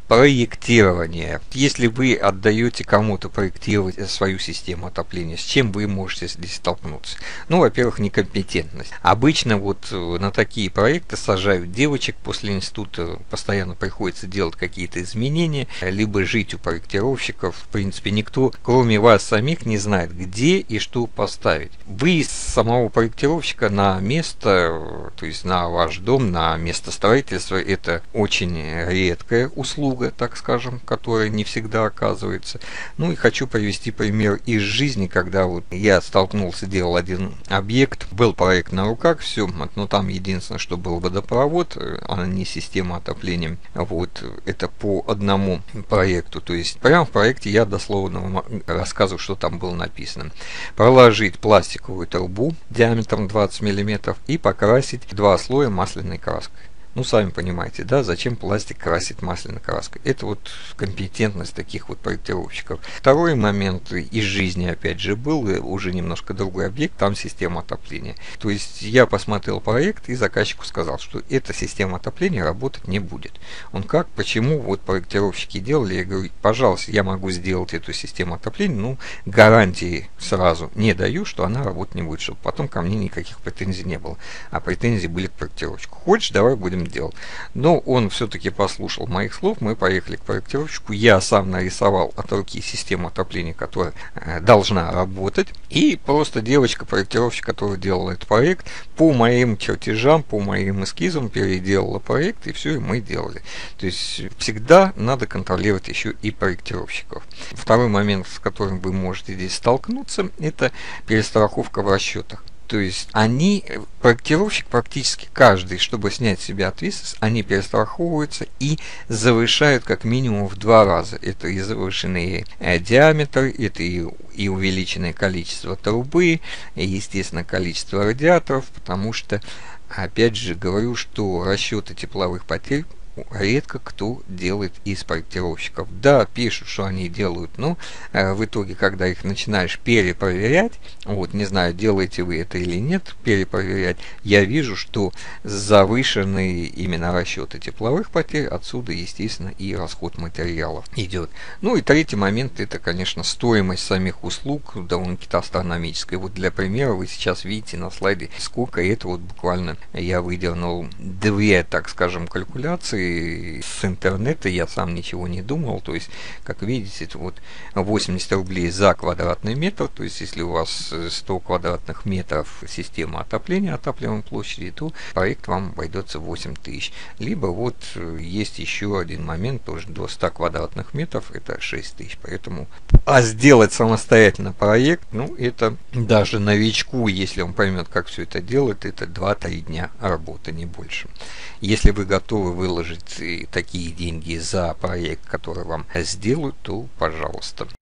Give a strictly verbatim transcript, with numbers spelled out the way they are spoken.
Проектирование. Если вы отдаете кому-то проектировать свою систему отопления, с чем вы можете здесь столкнуться? Ну, во-первых, некомпетентность. Обычно вот на такие проекты сажают девочек после института, постоянно приходится делать какие-то изменения, либо жить у проектировщиков. В принципе, никто, кроме вас самих, не знает, где и что поставить. Вы самого проектировщика на место, то есть на ваш дом, на место строительства, это очень редкая услуга, так скажем, которая не всегда оказывается. Ну и хочу привести пример из жизни, когда вот я столкнулся, делал один объект, был проект на руках, все, но там единственное, что был водопровод, а не система отопления. Вот это по одному проекту, то есть прямо в проекте я дословно рассказываю, что там было написано. Проложить пластиковую трубу диаметром двадцать миллиметров и покрасить два слоя масляной краской. Ну, сами понимаете, да, зачем пластик красить масляной краской. Это вот компетентность таких вот проектировщиков. Второй момент из жизни, опять же, был уже немножко другой объект, там система отопления. То есть я посмотрел проект и заказчику сказал, что эта система отопления работать не будет. Он как, почему вот проектировщики делали, я говорю, пожалуйста, я могу сделать эту систему отопления, ну, гарантии сразу не даю, что она работать не будет, чтобы потом ко мне никаких претензий не было. А претензии были к проектировщику. Хочешь, давай будем делал. Но он все-таки послушал моих слов, мы поехали к проектировщику, я сам нарисовал от руки систему отопления, которая э, должна работать, и просто девочка-проектировщик, которая делала этот проект, по моим чертежам, по моим эскизам переделала проект, и все, и мы делали. То есть всегда надо контролировать еще и проектировщиков. Второй момент, с которым вы можете здесь столкнуться, это перестраховка в расчетах. То есть они, проектировщик практически каждый, чтобы снять с себя ответственность, они перестраховываются и завышают как минимум в два раза. Это и завышенный э, диаметр, это и, и увеличенное количество трубы, и, естественно, количество радиаторов, потому что, опять же, говорю, что расчеты тепловых потерь редко кто делает из проектировщиков. Да, пишут, что они делают, но э, в итоге, когда их начинаешь перепроверять, вот, не знаю, делаете вы это или нет, перепроверять, я вижу, что завышенные именно расчеты тепловых потерь, отсюда, естественно, и расход материалов идет. Ну и третий момент, это, конечно, стоимость самих услуг, довольно-таки астрономическая. Вот для примера, вы сейчас видите на слайде, сколько это вот буквально я выдернул две, так скажем, калькуляции с интернета, я сам ничего не думал, то есть, как видите, это вот восемьдесят рублей за квадратный метр, то есть, если у вас сто квадратных метров система отопления, отапливаемой площади, то проект вам обойдется восемь тысяч. Либо вот есть еще один момент, тоже до ста квадратных метров, это шесть тысяч, поэтому, а сделать самостоятельно проект, ну, это даже новичку, если он поймет, как все это делать, это два-три дня работы, не больше. Если вы готовы выложить такие деньги за проект, который вам сделают, то пожалуйста.